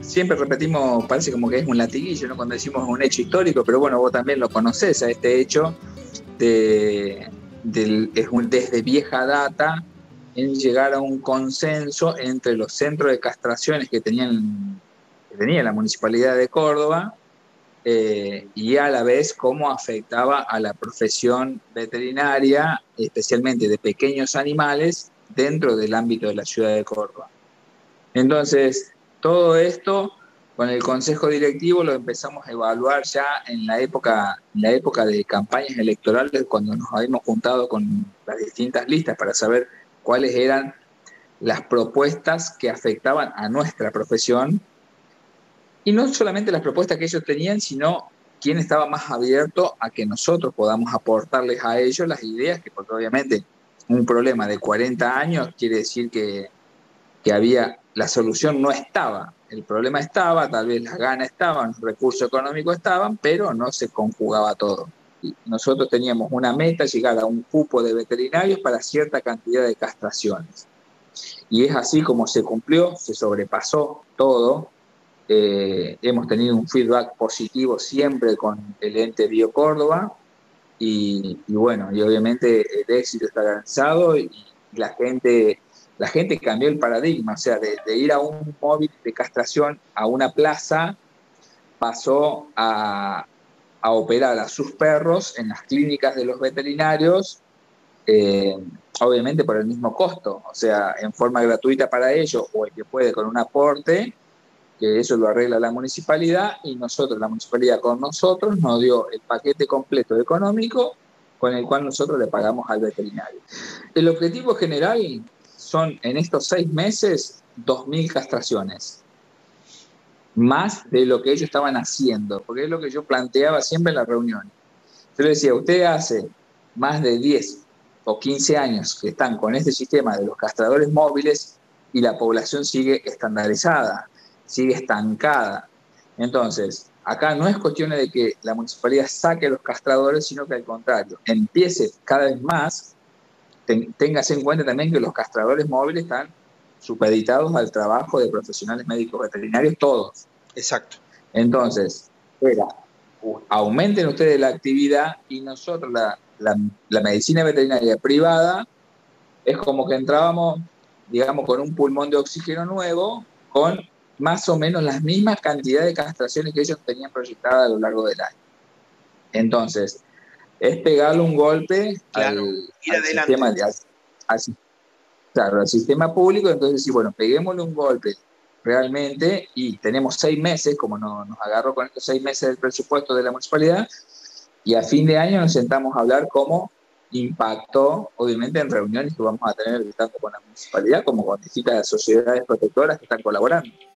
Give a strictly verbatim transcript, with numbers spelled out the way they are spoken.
siempre repetimos, parece como que es un latiguillo, ¿no? Cuando decimos un hecho histórico, pero bueno, vos también lo conocés a este hecho de, del, es un, desde vieja data en llegar a un consenso entre los centros de castraciones que, tenían, que tenía la Municipalidad de Córdoba eh, y a la vez cómo afectaba a la profesión veterinaria, especialmente de pequeños animales, dentro del ámbito de la ciudad de Córdoba. Entonces, todo esto con el Consejo Directivo lo empezamos a evaluar ya en la época, en la época de campañas electorales, cuando nos habíamos juntado con las distintas listas para saber cuáles eran las propuestas que afectaban a nuestra profesión. Y no solamente las propuestas que ellos tenían, sino quién estaba más abierto a que nosotros podamos aportarles a ellos las ideas, que porque obviamente un problema de cuarenta años quiere decir que, que había, la solución no estaba. El problema estaba, tal vez las ganas estaban, los recursos económicos estaban, pero no se conjugaba todo. Y nosotros teníamos una meta, llegar a un cupo de veterinarios para cierta cantidad de castraciones. Y es así como se cumplió, se sobrepasó todo. Eh, hemos tenido un feedback positivo siempre con el ente Bio Córdoba y, y bueno, y obviamente el éxito está garantizado y la gente, la gente cambió el paradigma, o sea, de, de ir a un móvil de castración a una plaza, pasó a, a operar a sus perros en las clínicas de los veterinarios, eh, obviamente por el mismo costo, o sea, en forma gratuita para ellos o el que puede con un aporte, que eso lo arregla la municipalidad y nosotros, la municipalidad con nosotros, nos dio el paquete completo económico con el cual nosotros le pagamos al veterinario. El objetivo general son en estos seis meses dos mil castraciones, más de lo que ellos estaban haciendo, porque es lo que yo planteaba siempre en la reunión. Yo le decía, usted hace más de diez o quince años que están con este sistema de los castradores móviles y la población sigue estandarizada, sigue estancada. Entonces, acá no es cuestión de que la municipalidad saque los castradores, sino que al contrario, empiece cada vez más, ten, téngase en cuenta también que los castradores móviles están supeditados al trabajo de profesionales médicos veterinarios todos. Exacto. Entonces, era, aumenten ustedes la actividad y nosotros, la, la, la medicina veterinaria privada, es como que entrábamos, digamos, con un pulmón de oxígeno nuevo, con más o menos las mismas cantidades de castraciones que ellos tenían proyectadas a lo largo del año. Entonces, es pegarle un golpe claro, al, ir al sistema, al, al, claro, al sistema público. Entonces, sí, bueno, peguémosle un golpe realmente, y tenemos seis meses, como no, nos agarró con estos seis meses del presupuesto de la municipalidad, y a fin de año nos sentamos a hablar cómo impactó, obviamente en reuniones que vamos a tener tanto con la municipalidad como con distintas sociedades protectoras que están colaborando.